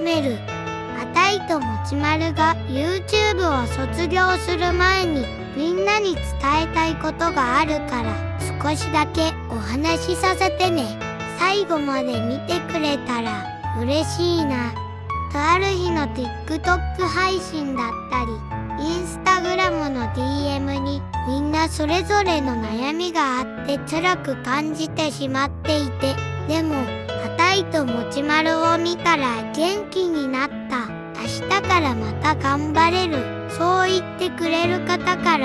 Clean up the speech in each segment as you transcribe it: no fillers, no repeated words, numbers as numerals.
める。あたいともちまるが YouTube を卒業する前にみんなに伝えたいことがあるから少しだけお話しさせてね。最後まで見てくれたら嬉しいな。とある日の TikTok 配信だったりInstagram の DM にみんなそれぞれの悩みがあって辛く感じてしまっていて、でもあたいともちまるを見たら元気になった。明日からまた頑張れる。そう言ってくれる方から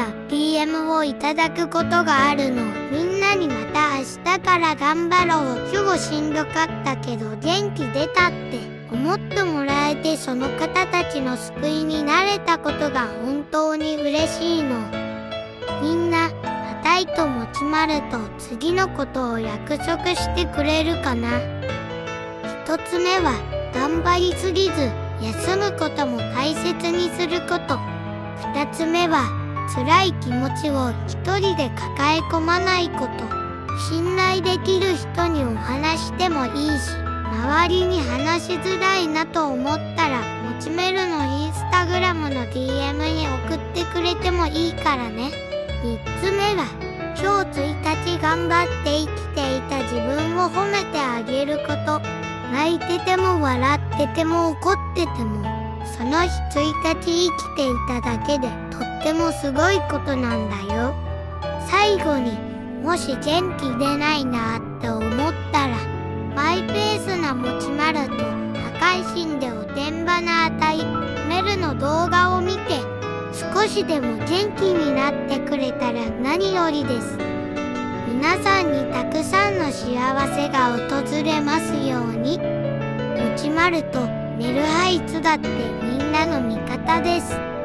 DM をいただくことがあるの。みんなにまた明日から頑張ろう。今日しんどかったけど元気出たって思ってもらえて、その方たちの救いになれたことが本当に嬉しいの。みんな、あたいともちまると次のことを約束してくれるかな。一つ目は、頑張りすぎず、休むことも大切にすること。二つ目は、辛い気持ちを一人で抱え込まないこと。信頼できる人にお話してもいいし、周りに話しづらいなと思ったら、もちめるのインスタグラムの DM に送ってくれてもいいからね。三つ目は、今日1日頑張って生きていた自分を褒めてあげること。泣いてても笑ってても怒ってても、その日1日生きていただけでとってもすごいことなんだよ。最後に、もし元気出ないなって思ったら、マイペースなもちまると破壊神でおてんばなあたいメルの動画を見て少しでも元気になってくれたら何よりです。皆さんにたくさんの幸せが訪れますように。もちまるとメルハイツだってみんなの味方です。